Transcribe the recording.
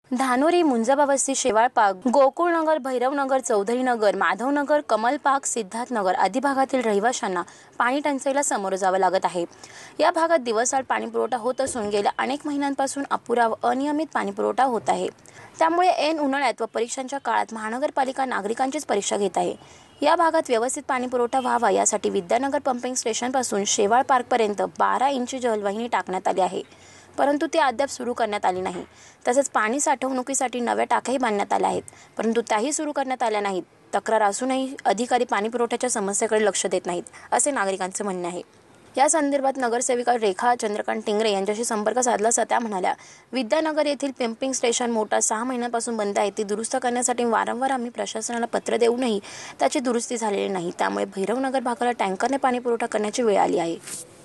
धानोरी, मुंजाबावस्ती, शेवाळपाक, गोकुळनगर, भैरवनगर, चौधरीनगर, माधवनगर, कमलपाक, सिद्धार्थनगर आदी भागातील रहिवाशांना पाणी टंचाईला सामोरं जावं लागत आहे। या भागात दिवसाआड पाणी पुरवठा होत असून गेल्या अनेक महिन्यांपासून अपुरा व अनियमित पाणी पुरवठा होत आहे। त्यामुळे ऐन उन्हाळ्यात व परीक्षांच्या काळात महानगरपालिका नागरिकांचीच परीक्षा घेत आहे। या भागात व्यवस्थित पाणी पुरवठा व्हावा यासाठी विद्यानगर पंपिंग स्टेशनपासून शेवाळ पार्कपर्यंत 12 इंची जलवाहिनी टाकण्यात आली आहे, परंतु ती अद्याप सुरू करण्यात आली नाही। तसेच पाणी साठवणुकीसाठी नव्या टाक्याही बांधण्यात आल्या आहेत, परंतु त्याही सुरू करण्यात आल्या नाहीत। तक्रार असूनही अधिकारी पाणी पुरवठ्याच्या समस्येकडे लक्ष देत नाहीत, असे नागरिकांचे म्हणणे आहे। या संदर्भात नगरसेविका रेखा चंद्रकांत टिंगरे यांच्याशी संपर्क साधला असता त्या म्हणाल्या, विद्यानगर येथील पंपिंग स्टेशन मोटर 6 महिन्यांपासून बंद आहे। ती दुरुस्त करण्यासाठी वारंवार आम्ही प्रशासनाला पत्र देऊनही त्याची दुरुस्ती झालेली नाही। त्यामुळे भैरवनगर भागाला टँकरने पाणी पुरवठा करण्याची वेळ आली आहे।